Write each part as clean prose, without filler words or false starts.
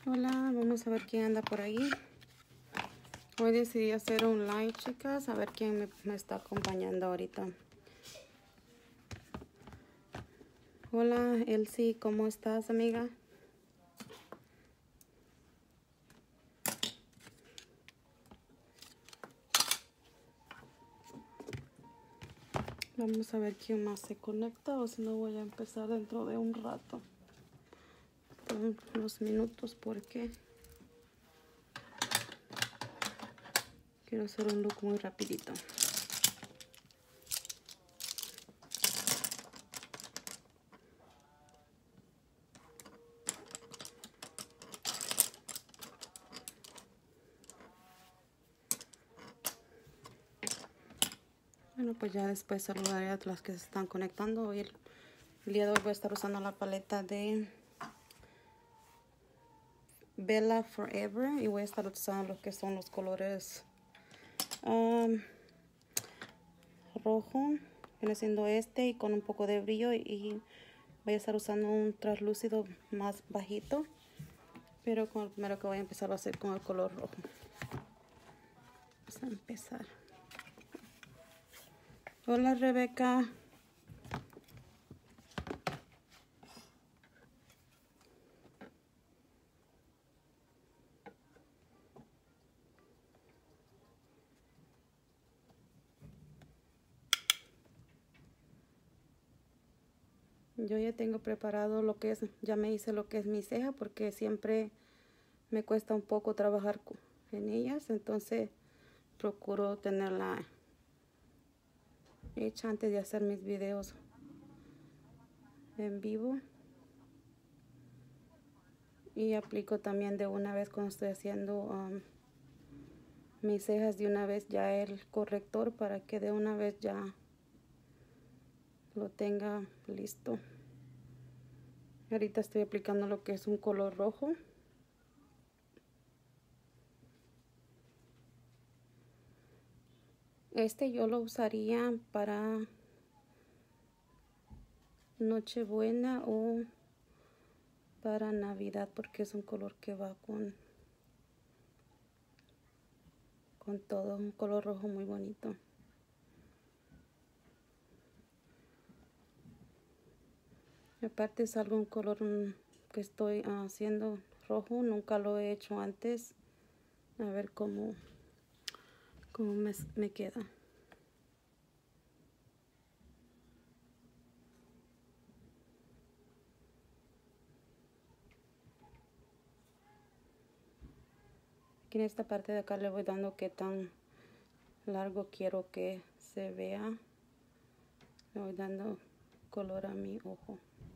Hola, vamos a ver quién anda por ahí. Hoy decidí hacer un live, chicas, a ver quién me está acompañando ahorita. Hola, Elsie, ¿cómo estás, amiga? Vamos a ver quién más se conecta o si no voy a empezar dentro de un rato. Por unos minutos porque quiero hacer un look muy rapidito. Bueno, pues ya después saludaré a las que se están conectando. Hoy el día de hoy voy a estar usando la paleta de Bella Forever y voy a estar usando lo que son los colores rojo, viene siendo este y con un poco de brillo, y voy a estar usando un translúcido más bajito, pero con el primero que voy a empezar va a ser con el color rojo. Vamos a empezar. Hola, Rebeca. Yo ya tengo preparado lo que es, ya me hice lo que es mi ceja porque siempre me cuesta un poco trabajar en ellas, entonces procuro tenerla hecha antes de hacer mis videos en vivo, y aplico también de una vez cuando estoy haciendo mis cejas de una vez ya el corrector para que de una vez ya lo tenga listo. Ahorita estoy aplicando lo que es un color rojo. Este yo lo usaría para Nochebuena o para Navidad porque es un color que va con todo, un color rojo muy bonito. Aparte es algún color que estoy haciendo rojo, nunca lo he hecho antes. A ver cómo me queda. Aquí en esta parte de acá le voy dando qué tan largo quiero que se vea. Le voy dando color a mi ojo.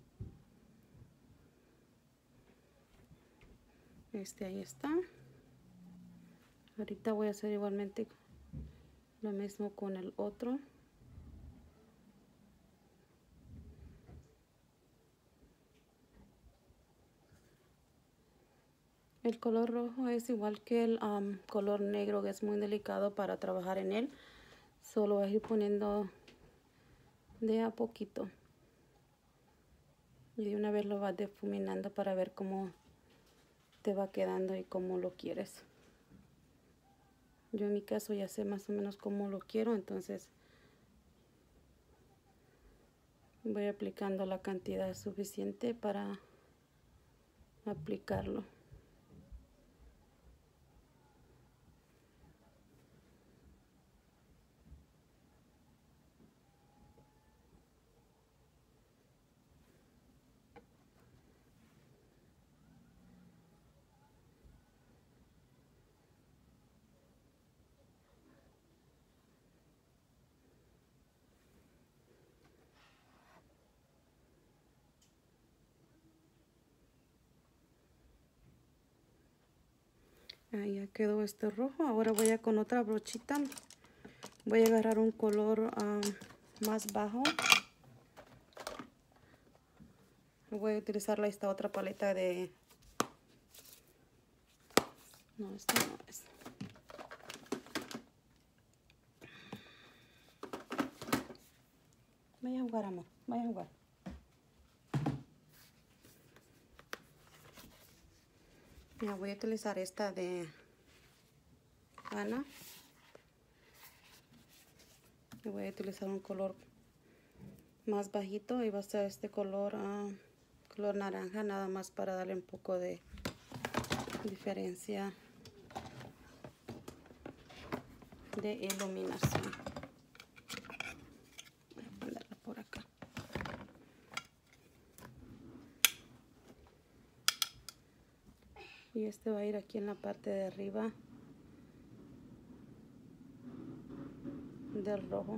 Ahí está. Ahorita voy a hacer igualmente lo mismo con el otro. El color rojo es igual que el color negro, que es muy delicado para trabajar en él. Solo voy a ir poniendo de a poquito. Y de una vez lo vas difuminando para ver cómo te va quedando y cómo lo quieres. Yo en mi caso ya sé más o menos cómo lo quiero, entonces voy aplicando la cantidad suficiente para aplicarlo. Ahí ya quedó este rojo. Ahora voy a con otra brochita. Voy a agarrar un color más bajo. Voy a utilizar esta otra paleta de... No, esta no es. Vaya a jugar, amor. Vaya a jugar. Ya voy a utilizar esta de Ana. Y voy a utilizar un color más bajito y va a ser este color, color naranja, nada más para darle un poco de diferencia de iluminación. Voy a ponerla por acá. Y este va a ir aquí en la parte de arriba del rojo.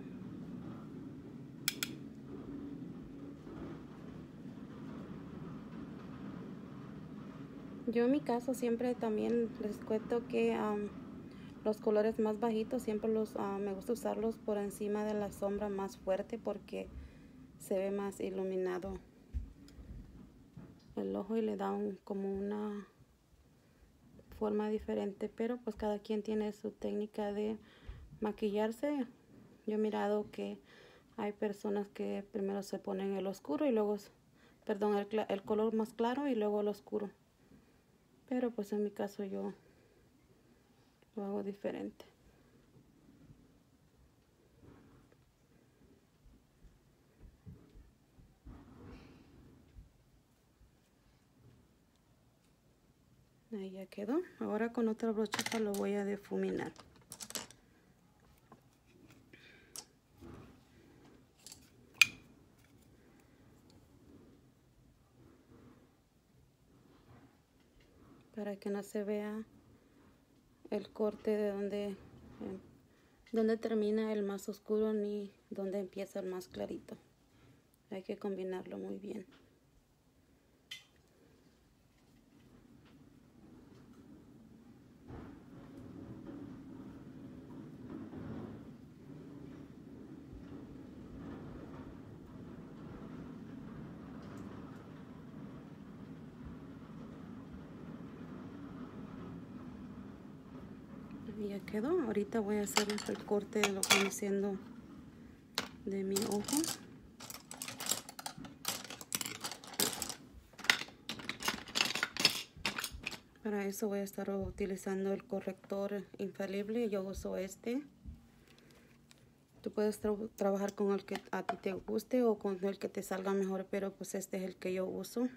Yo en mi caso siempre también les cuento que los colores más bajitos siempre me gusta usarlos por encima de la sombra más fuerte porque se ve más iluminado el ojo y le da como una forma diferente, pero pues cada quien tiene su técnica de maquillarse. Yo he mirado que hay personas que primero se ponen el oscuro y luego, perdón, el color más claro y luego el oscuro, pero pues en mi caso yo lo hago diferente. Ahí ya quedó. Ahora con otra brochita lo voy a difuminar. Para que no se vea el corte de donde termina el más oscuro ni donde empieza el más clarito. Hay que combinarlo muy bien. Y ya quedó. Ahorita voy a hacer el corte de lo que viene siendo de mi ojo. Para eso voy a estar utilizando el corrector infalible. Yo uso este. Tú puedes trabajar con el que a ti te guste o con el que te salga mejor, pero pues este es el que yo uso.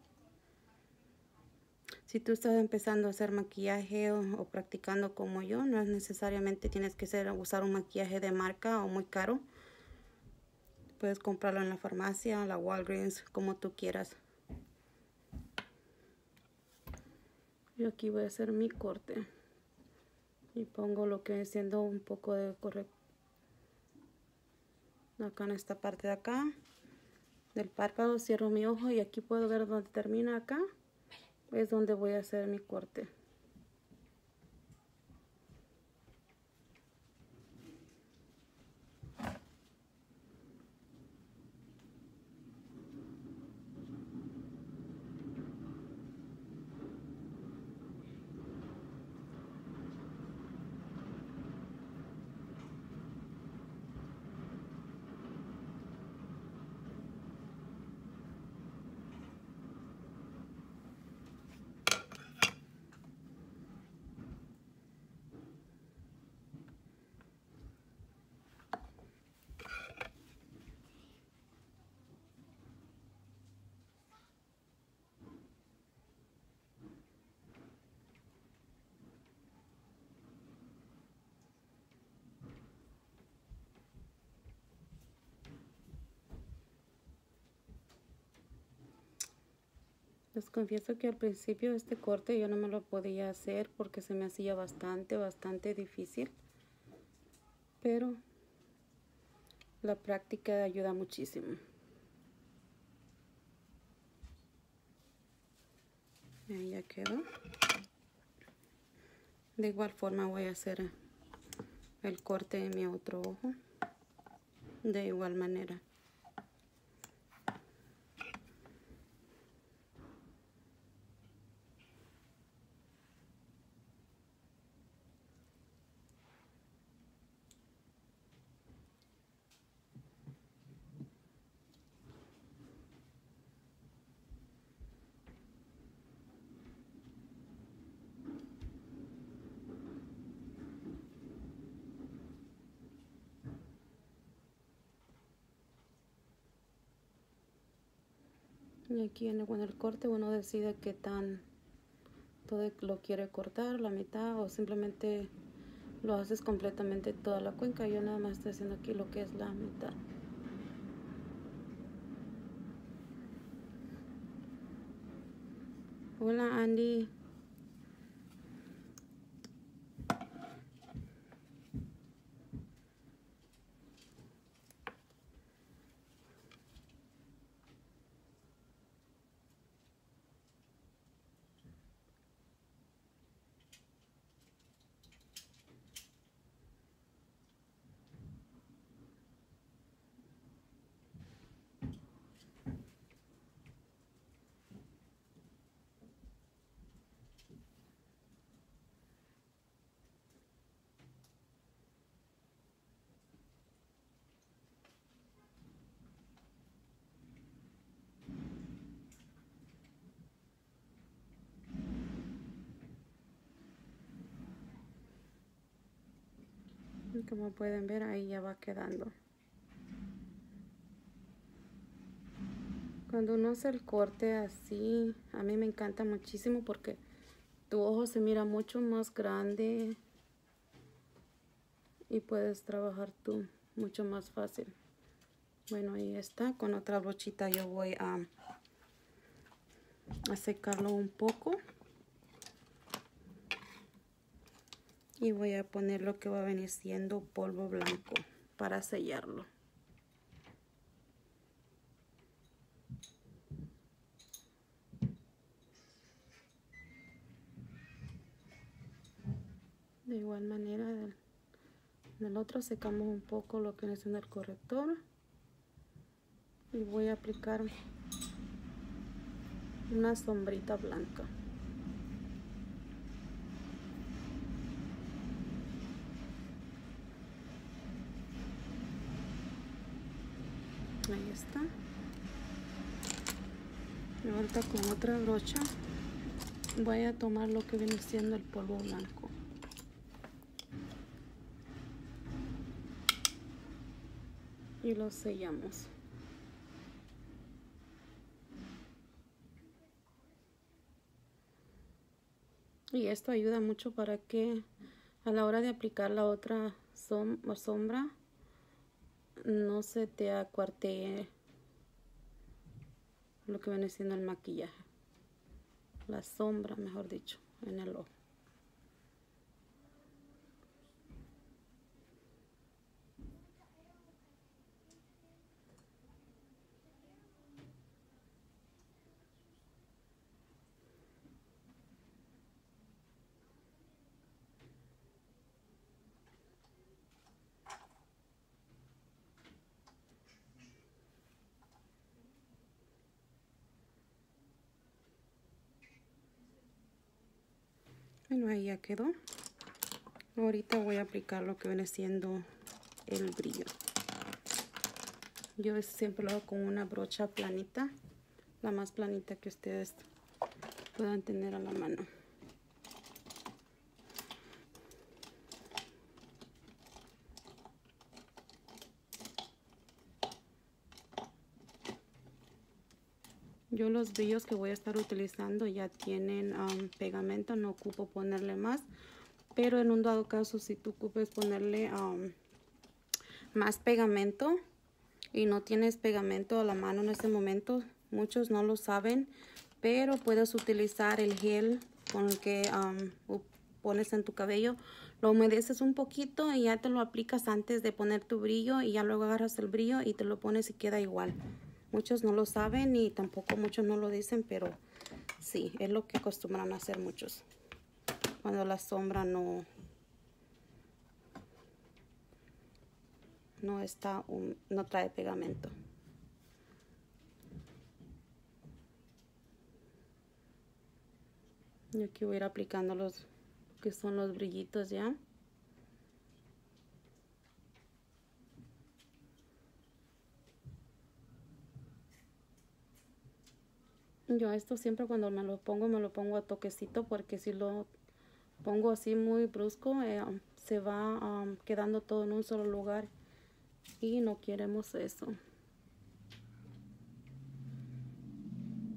Si tú estás empezando a hacer maquillaje o practicando como yo, no es necesariamente tienes que usar un maquillaje de marca o muy caro. Puedes comprarlo en la farmacia, la Walgreens, como tú quieras. Yo aquí voy a hacer mi corte. Y pongo lo que es siendo un poco de corrector. Acá en esta parte de acá. Del párpado cierro mi ojo y aquí puedo ver donde termina acá. Es donde voy a hacer mi corte. Les confieso que al principio este corte yo no me lo podía hacer porque se me hacía bastante difícil. Pero la práctica ayuda muchísimo. Ahí ya quedó. De igual forma voy a hacer el corte en mi otro ojo. De igual manera. Y aquí en el corte uno decide qué tan todo lo quiere cortar, la mitad, o simplemente lo haces completamente toda la cuenca. Yo nada más estoy haciendo aquí lo que es la mitad. Hola Andy. Y como pueden ver, ahí ya va quedando. Cuando uno hace el corte así, a mí me encanta muchísimo porque tu ojo se mira mucho más grande y puedes trabajar tú mucho más fácil. Bueno, ahí está. Con otra brochita yo voy a secarlo un poco. Y voy a poner lo que va a venir siendo polvo blanco para sellarlo. De igual manera del otro secamos un poco lo que es en el corrector. Y voy a aplicar una sombrita blanca. Ahí está. Y ahorita con otra brocha voy a tomar lo que viene siendo el polvo blanco. Y lo sellamos. Y esto ayuda mucho para que a la hora de aplicar la otra sombra no se te acuartee lo que viene siendo el maquillaje. La sombra, mejor dicho, en el ojo. Bueno, ahí ya quedó. Ahorita voy a aplicar lo que viene siendo el brillo. Yo siempre lo hago con una brocha planita, la más planita que ustedes puedan tener a la mano. Yo los brillos que voy a estar utilizando ya tienen pegamento, no ocupo ponerle más. Pero en un dado caso, si tú ocupes ponerle más pegamento y no tienes pegamento a la mano en este momento, muchos no lo saben, pero puedes utilizar el gel con el que pones en tu cabello. Lo humedeces un poquito y ya te lo aplicas antes de poner tu brillo y ya luego agarras el brillo y te lo pones y queda igual. Muchos no lo saben y tampoco muchos no lo dicen, pero sí, es lo que acostumbran a hacer muchos. Cuando la sombra no trae pegamento. Y aquí voy a ir aplicando los que son los brillitos ya. Yo esto siempre cuando me lo pongo a toquecito, porque si lo pongo así muy brusco, se va quedando todo en un solo lugar y no queremos eso.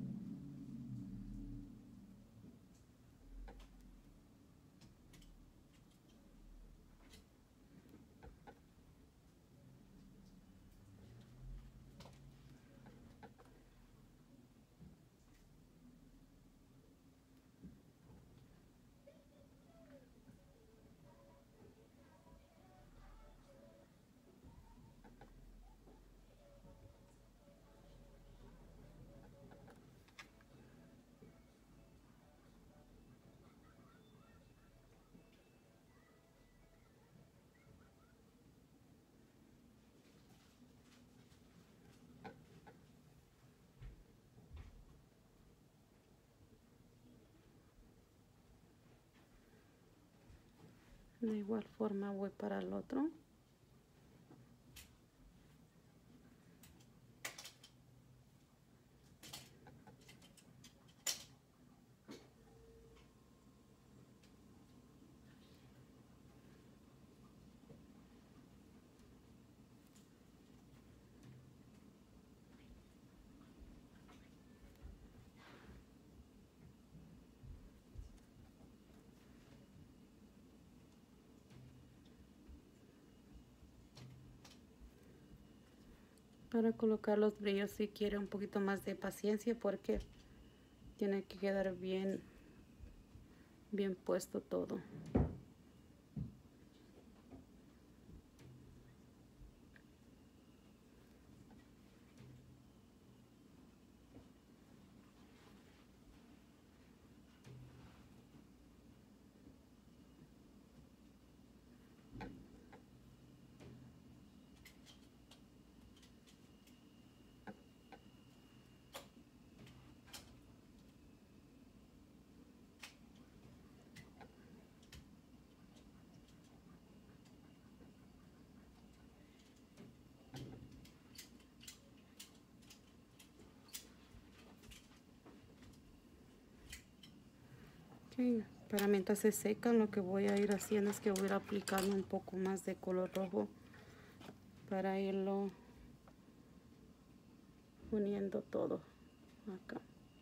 De igual forma voy para el otro. Para colocar los brillos si quiere un poquito más de paciencia porque tiene que quedar bien puesto todo. Okay. Para mientras se secan, lo que voy a ir haciendo es que voy a ir aplicando un poco más de color rojo para irlo uniendo todo acá.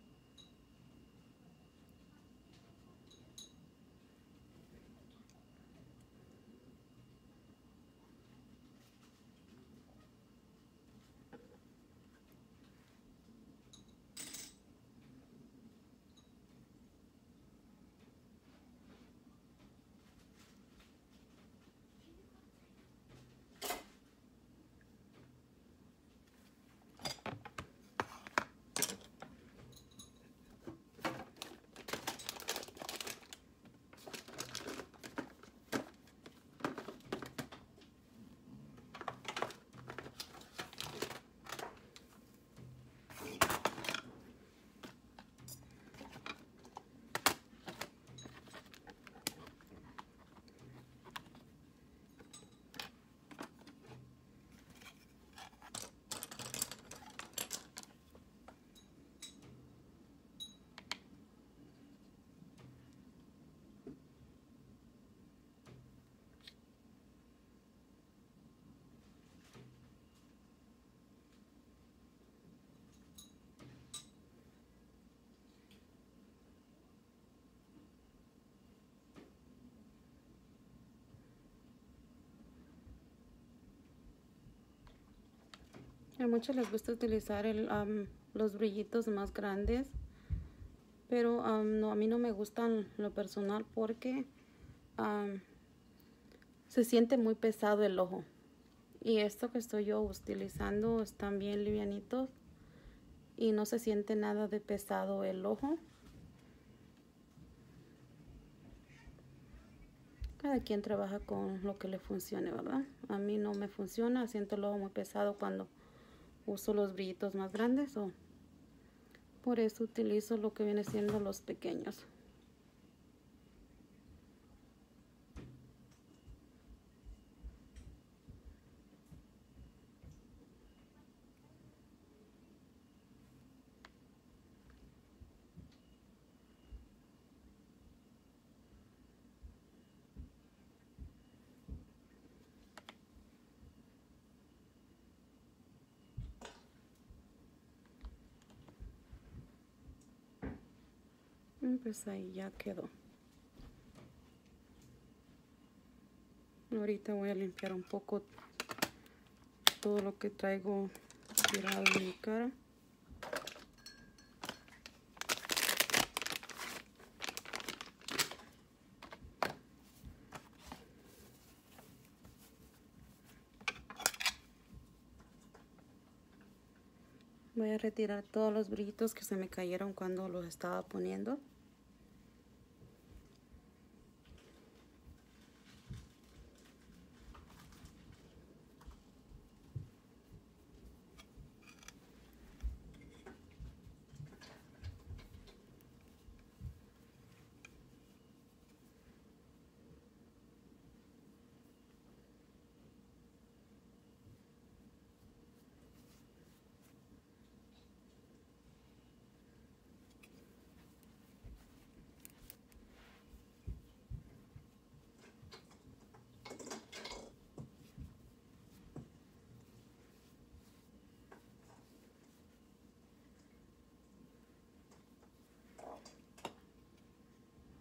A muchos les gusta utilizar los brillitos más grandes, pero no, a mí no me gustan lo personal porque se siente muy pesado el ojo. Y esto que estoy yo utilizando están bien livianitos y no se siente nada de pesado el ojo. Cada quien trabaja con lo que le funcione, ¿verdad? A mí no me funciona, siento el ojo muy pesado cuando uso los brillitos más grandes, o por eso utilizo lo que viene siendo los pequeños. Pues ahí ya quedó. Ahorita voy a limpiar un poco todo lo que traigo tirado en mi cara. Voy a retirar todos los brillitos que se me cayeron cuando los estaba poniendo.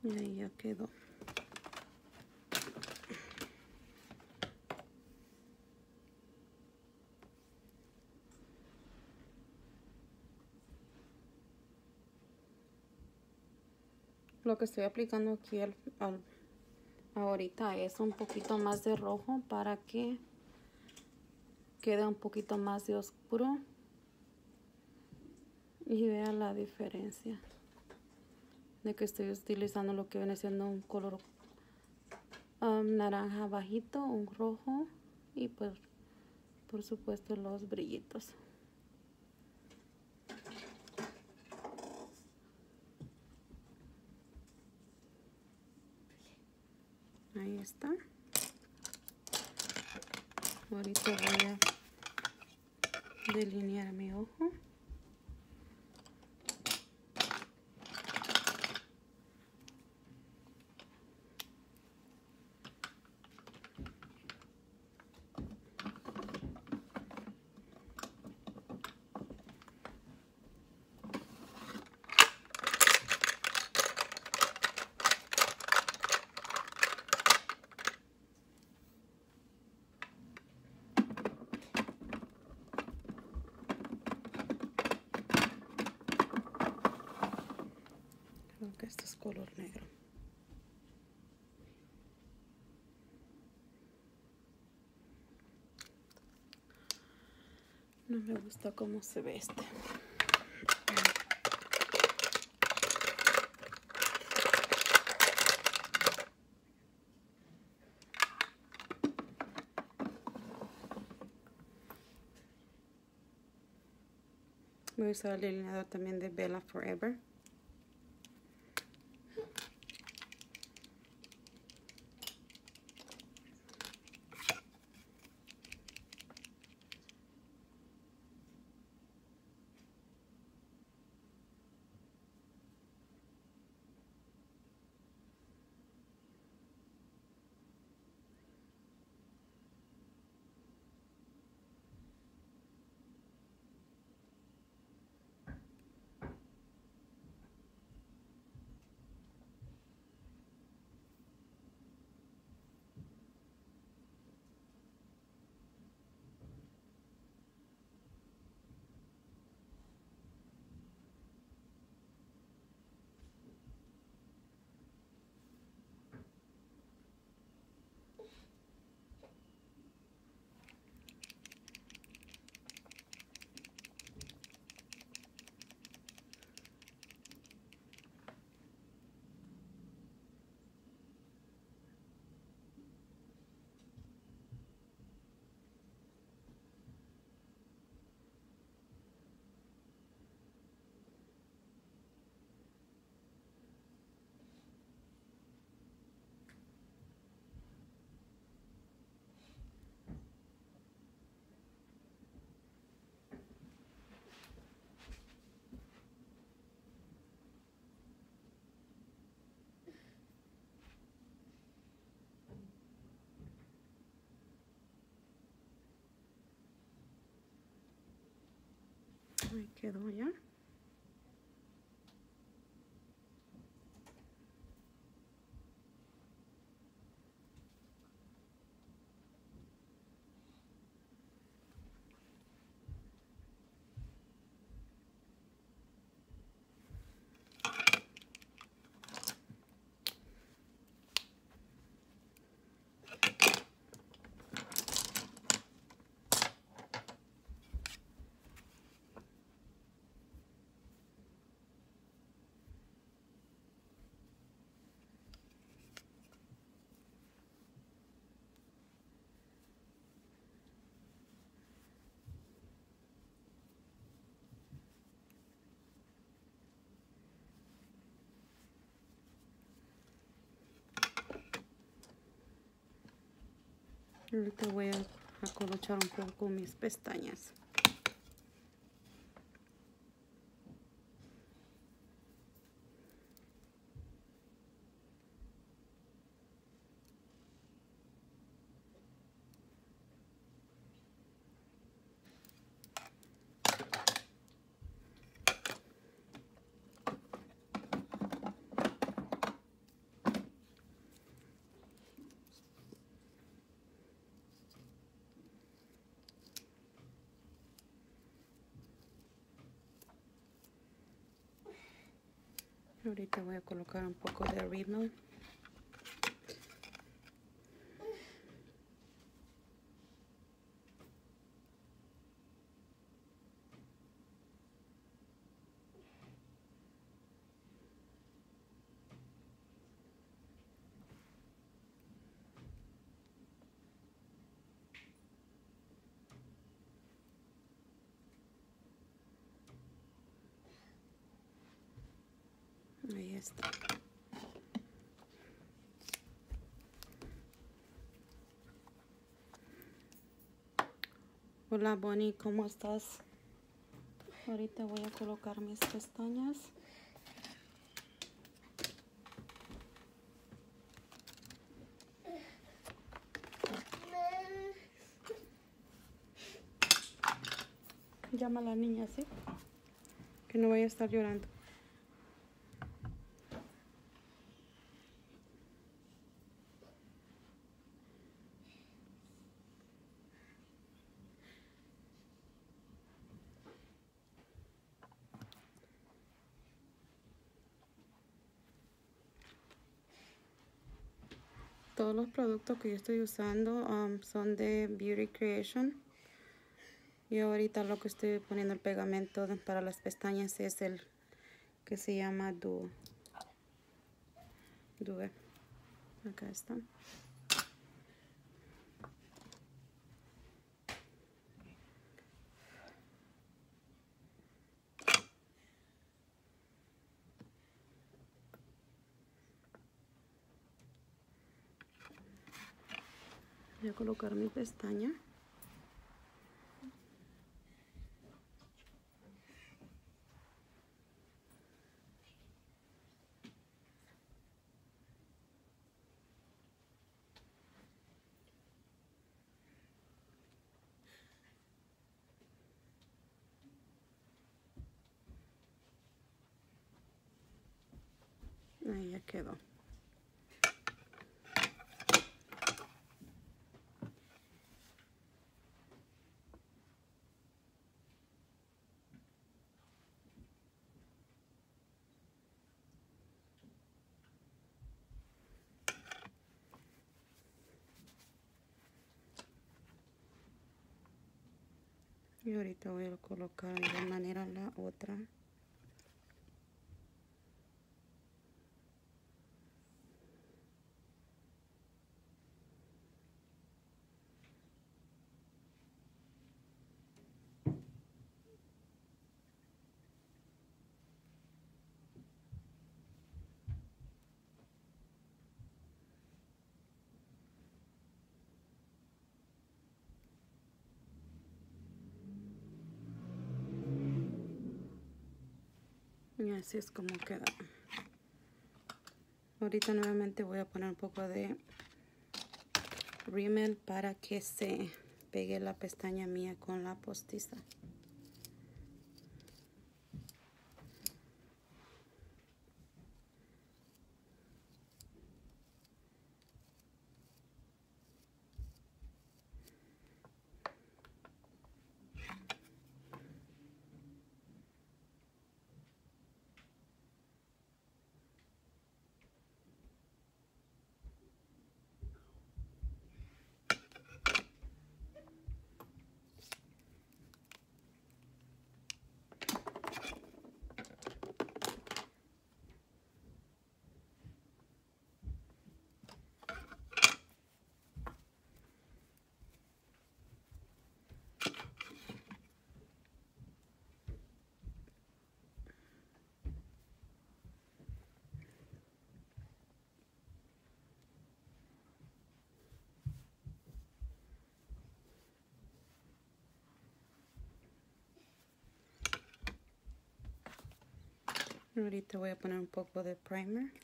Y ahí ya quedó. Lo que estoy aplicando aquí ahorita es un poquito más de rojo para que quede un poquito más de oscuro y vean la diferencia de que estoy utilizando lo que viene siendo un color naranja bajito, un rojo y pues por supuesto los brillitos. Ahí está. Ahorita voy a delinear mi ojo. Creo que este es color negro. No me gusta cómo se ve este. Voy a usar el delineador también de Bella Forever. Ahí quedó ya. Ahorita voy a colocar un poco mis pestañas. Ahorita voy a colocar un poco de Rimmel. Ahí está. Hola Bonnie, ¿cómo estás? Ahorita voy a colocar mis pestañas. Llama a la niña, ¿sí? Que no vaya a estar llorando. Todos los productos que yo estoy usando son de Beauty Creation. Y ahorita lo que estoy poniendo el pegamento para las pestañas es el que se llama Due. Acá está. Voy a colocar mi pestaña. Ahí ya quedó. Y ahorita voy a colocar de igual manera la otra. Y así es como queda. Ahorita nuevamente voy a poner un poco de Rimmel para que se pegue la pestaña mía con la postiza. Ahorita voy a poner un poco de primer.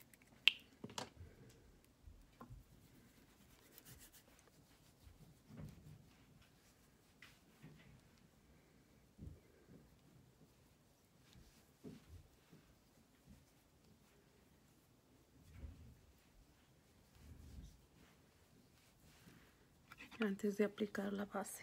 Antes de aplicar la base.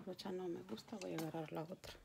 brocha no me gusta, voy a agarrar la otra.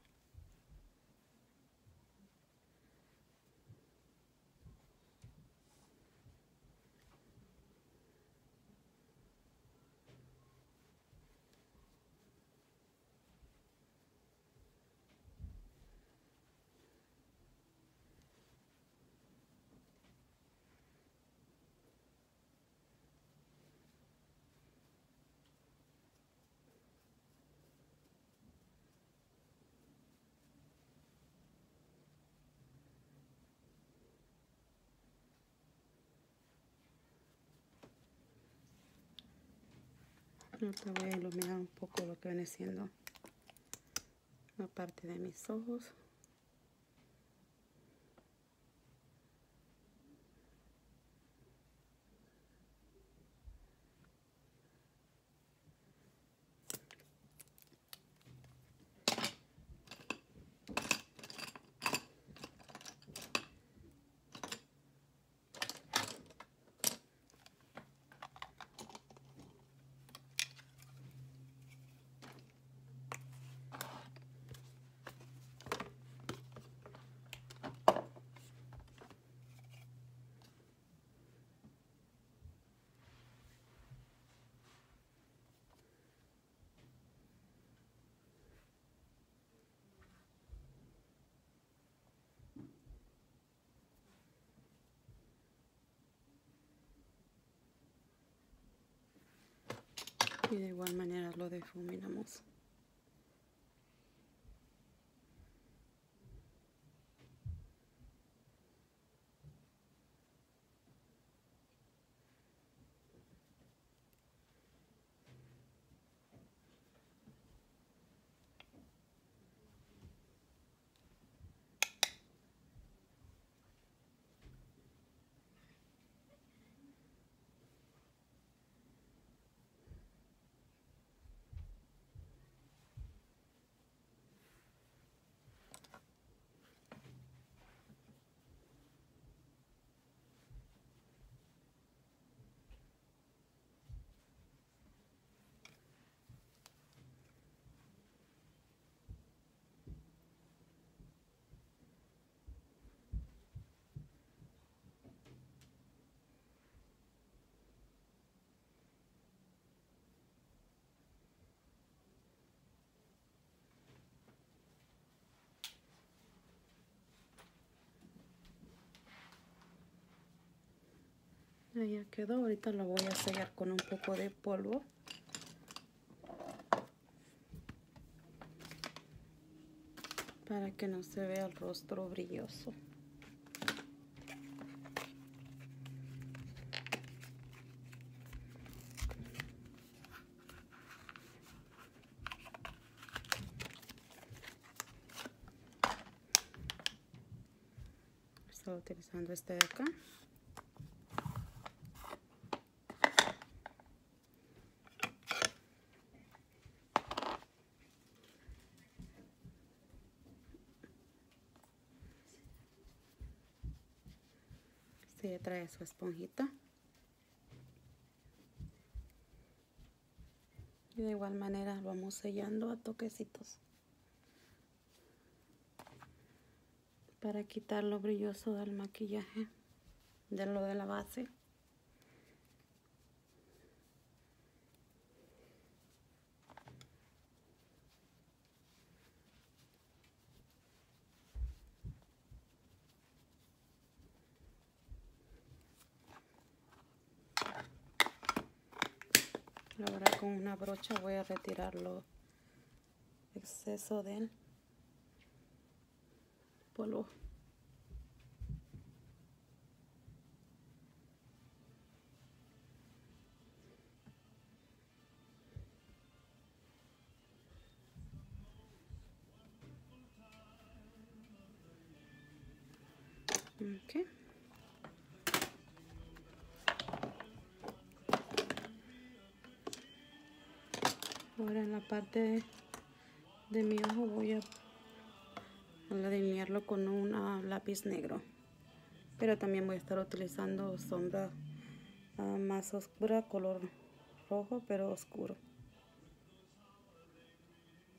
Ahorita voy a iluminar un poco lo que viene siendo la parte de mis ojos. Y de igual manera lo difuminamos. Ya quedó. Ahorita lo voy a sellar con un poco de polvo. Para que no se vea el rostro brilloso. Estoy utilizando este de acá. Este ya trae su esponjita. Y de igual manera lo vamos sellando a toquecitos. Para quitar lo brilloso del maquillaje, de lo de la base. Ahora con una brocha voy a retirar lo exceso del polvo. Okay. Ahora en la parte de mi ojo voy a delinearlo con un lápiz negro, pero también voy a estar utilizando sombra más oscura, color rojo pero oscuro.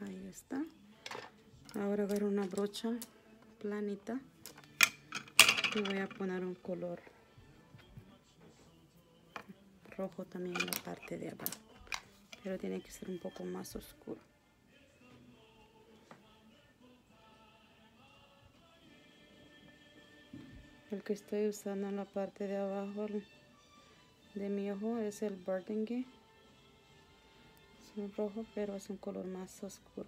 Ahí está. Ahora agarro una brocha planita y voy a poner un color rojo también en la parte de abajo, pero tiene que ser un poco más oscuro. El que estoy usando en la parte de abajo de mi ojo es el Burgundy. Es un rojo, pero es un color más oscuro.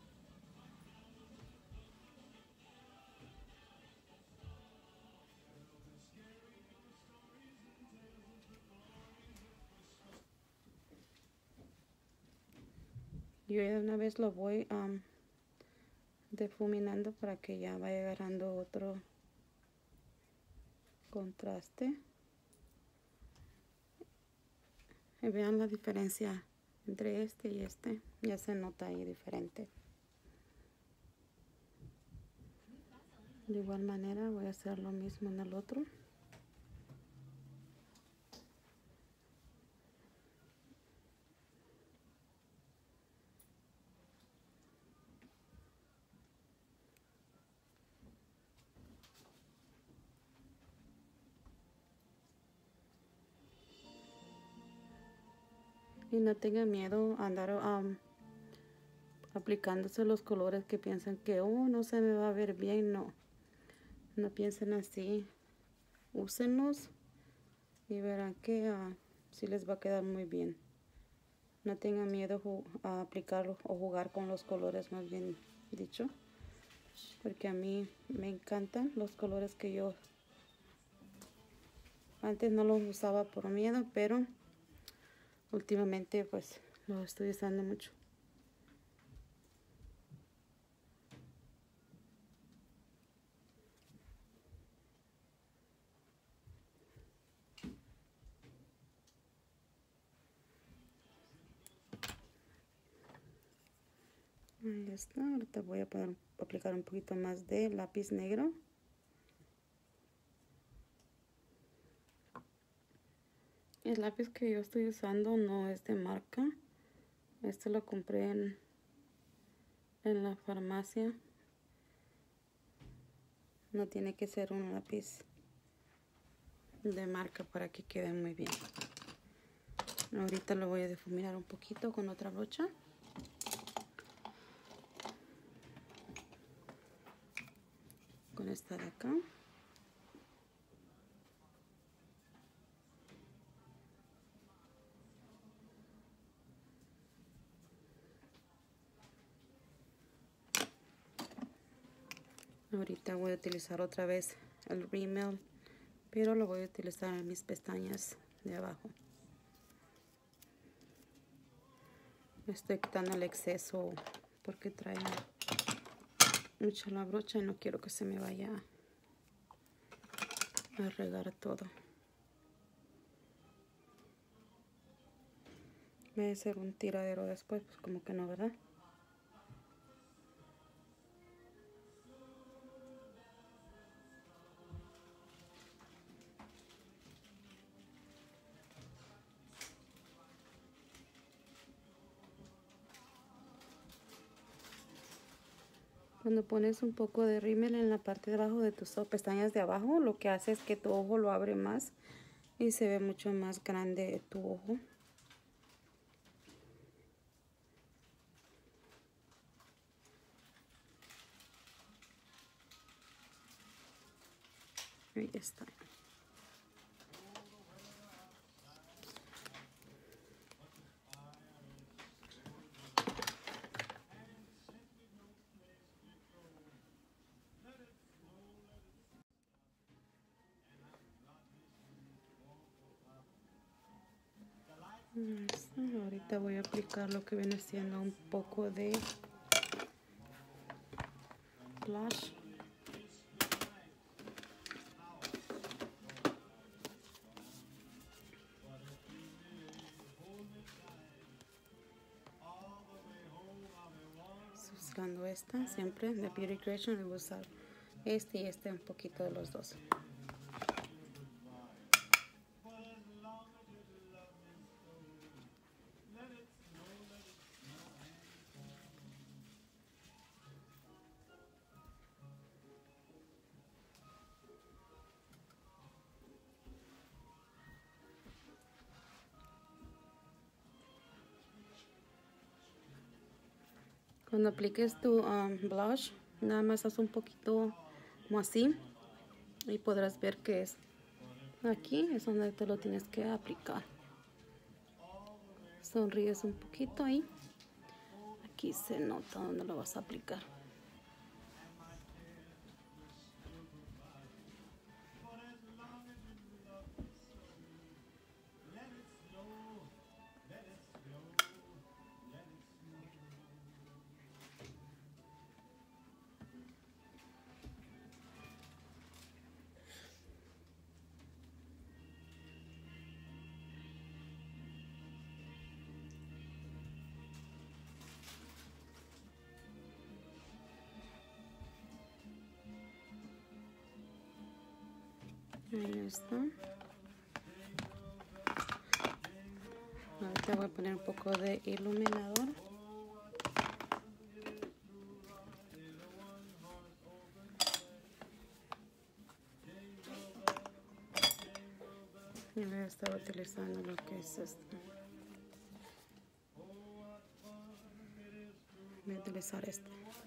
Yo ya de una vez lo voy difuminando para que ya vaya agarrando otro contraste. Y vean la diferencia entre este y este. Ya se nota ahí diferente. De igual manera voy a hacer lo mismo en el otro. Y no tengan miedo a andar aplicándose los colores que piensan que no se me va a ver bien. No piensen así. Úsenlos y verán que sí les va a quedar muy bien. No tengan miedo a aplicarlo o jugar con los colores, más bien dicho, porque a mí me encantan los colores que yo antes no los usaba por miedo, pero últimamente pues los estoy usando mucho. Ahí está. Ahorita voy a aplicar un poquito más de lápiz negro. El lápiz que yo estoy usando no es de marca. Este lo compré en la farmacia. No tiene que ser un lápiz de marca para que quede muy bien. Ahorita lo voy a difuminar un poquito con otra brocha. Con esta de acá. Ahorita voy a utilizar otra vez el rímel, pero lo voy a utilizar en mis pestañas de abajo. Estoy quitando el exceso porque trae mucha la brocha y no quiero que se me vaya a regar todo. Voy a hacer un tiradero después, pues como que no, ¿verdad? Cuando pones un poco de rímel en la parte de abajo de tus pestañas de abajo, lo que hace es que tu ojo lo abre más y se ve mucho más grande tu ojo. Ahí está. Ahorita voy a aplicar lo que viene siendo un poco de blush. Usando esta siempre de Beauty Creation, voy a usar este y este, un poquito de los dos. Cuando apliques tu blush, nada más haz un poquito como así y podrás ver que es aquí es donde te lo tienes que aplicar. Sonríes un poquito ahí. Aquí se nota donde lo vas a aplicar. Ahí está. Ahorita voy a poner un poco de iluminador. Y voy a estar utilizando lo que es esto. Voy a utilizar este.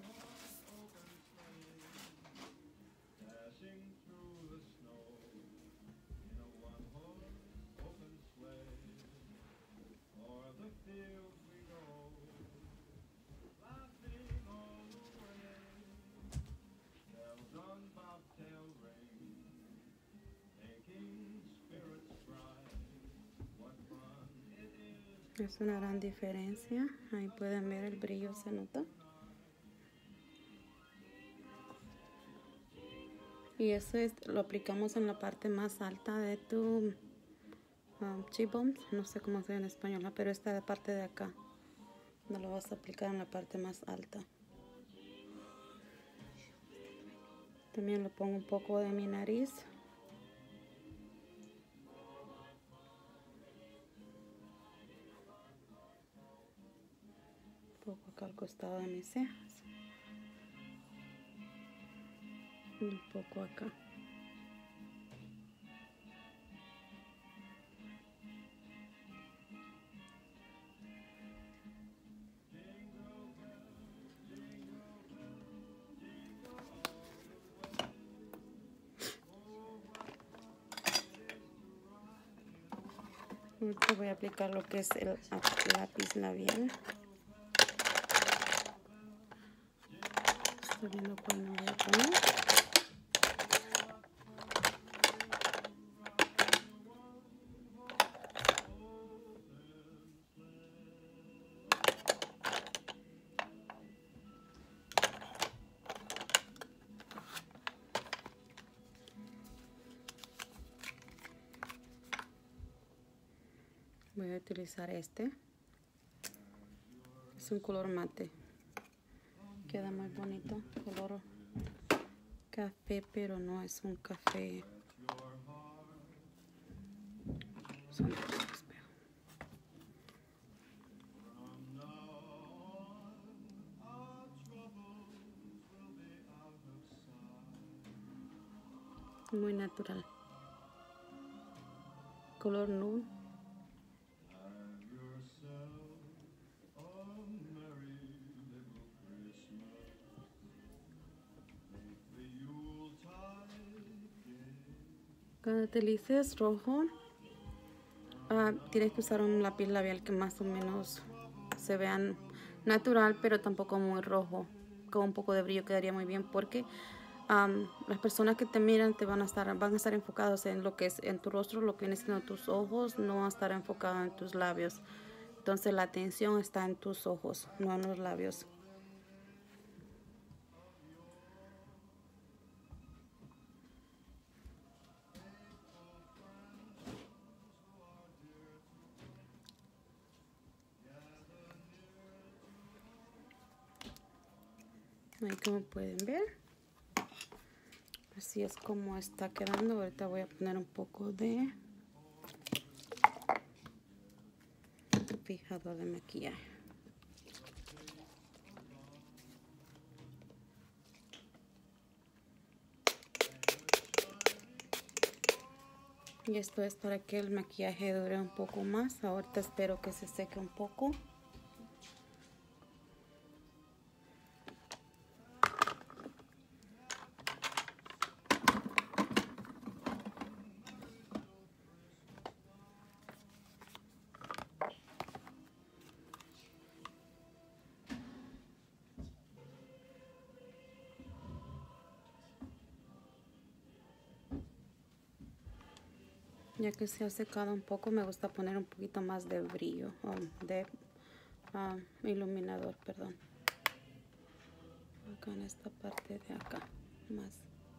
Es una gran diferencia. Ahí pueden ver el brillo, se nota. Y eso lo aplicamos en la parte más alta de tu cheekbones. No sé cómo se ve en español, pero esta parte de acá. No lo vas a aplicar en la parte más alta. También lo pongo un poco de mi nariz. Un poco acá al costado de mis cejas. Y un poco acá. Ahorita voy a aplicar lo que es el lápiz labial. Estoy viendo cuál me voy a poner. Voy a utilizar este. Es un color mate. Queda muy bonito. Color café, pero no es un café. Muy natural. Color nude. Cuando utilices rojo, tienes que usar un lápiz labial que más o menos se vean natural, pero tampoco muy rojo. Con un poco de brillo quedaría muy bien porque las personas que te miran van a estar enfocados en lo que es en tu rostro, lo que viene siendo tus ojos, no van a estar enfocados en tus labios. Entonces la atención está en tus ojos, no en los labios. Ahí como pueden ver, así es como está quedando. Ahorita voy a poner un poco de fijador de maquillaje. Y esto es para que el maquillaje dure un poco más. Ahorita espero que se seque un poco. Ya que se ha secado un poco, me gusta poner un poquito más de brillo, de iluminador, perdón. Acá en esta parte de acá, más.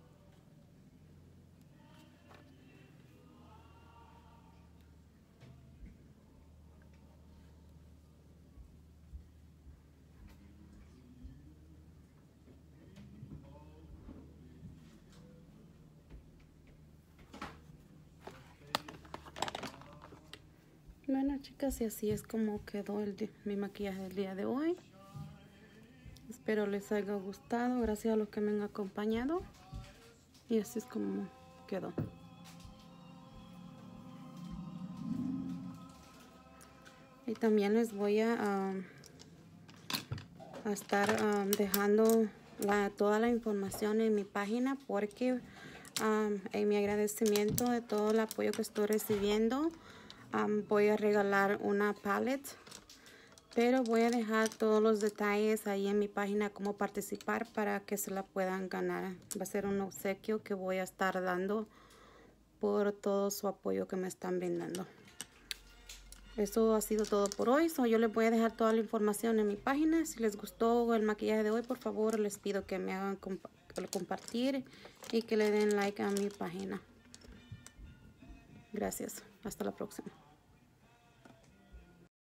Bueno, chicas, y así es como quedó mi maquillaje del día de hoy. Espero les haya gustado. Gracias a los que me han acompañado. Y así es como quedó. Y también les voy a estar dejando toda la información en mi página, porque en mi agradecimiento de todo el apoyo que estoy recibiendo, voy a regalar una palette, pero voy a dejar todos los detalles ahí en mi página cómo participar para que se la puedan ganar. Va a ser un obsequio que voy a estar dando por todo su apoyo que me están brindando. Eso ha sido todo por hoy. Yo les voy a dejar toda la información en mi página. Si les gustó el maquillaje de hoy, por favor les pido que me hagan compartir y que le den like a mi página. Gracias. Hasta la próxima.